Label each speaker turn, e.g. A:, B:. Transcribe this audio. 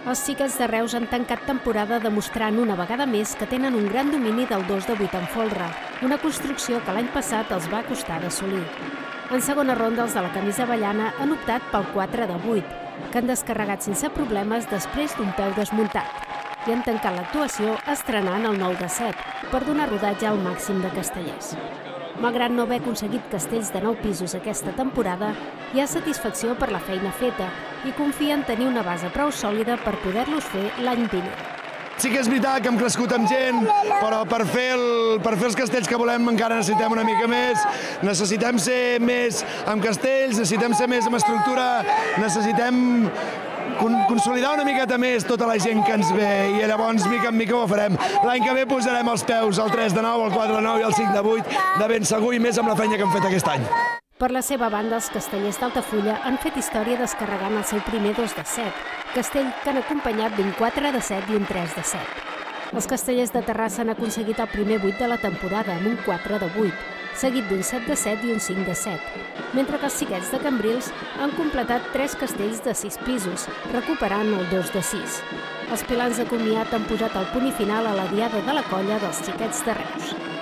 A: Els xiquets de Reus han tancat temporada demostrant una vegada més que tenen un gran domini del 2 de 8 en folre, una construcció que l'any passat els va costar d'assolir. En segona ronda, els de la camisa avellana han optat pel 4 de 8, que han descarregat sense problemes després d'un peu desmuntat, i han tancat l'actuació estrenant el 9 de 7 per donar rodatge al màxim de castellers. Malgrat no haver aconseguit castells de 9 pisos aquesta temporada, hi ha satisfacció per la feina feta i confia en tenir una base prou sòlida per poder-los fer l'any vinent.
B: Sí que és veritat que hem crescut amb gent, però per fer els castells que volem encara necessitem una mica més. Necessitem ser més amb castells, necessitem ser més amb estructura, necessitem consolidar una miqueta més tota la gent que ens ve i llavors mica en mica ho farem. L'any que ve posarem els peus al 3 de 9, al 4 de 9 i al 5 de 8 de ben segur i més amb la feina que hem fet aquest any.
A: Per la seva banda, els castellers d'Altafulla han fet història descarregant el seu primer 2 de 7, castell que han acompanyat d'un 4 de 7 i un 3 de 7. Els castellers de Terrassa han aconseguit el primer 8 de la temporada amb un 4 de 8, seguit d'un 7 de 7 i un 5 de 7, mentre que els xiquets de Cambrils han completat 3 castells de 6 pisos, recuperant el 2 de 6. Els pilans de comiat han posat el punt i final a la diada de la colla dels xiquets de Reus.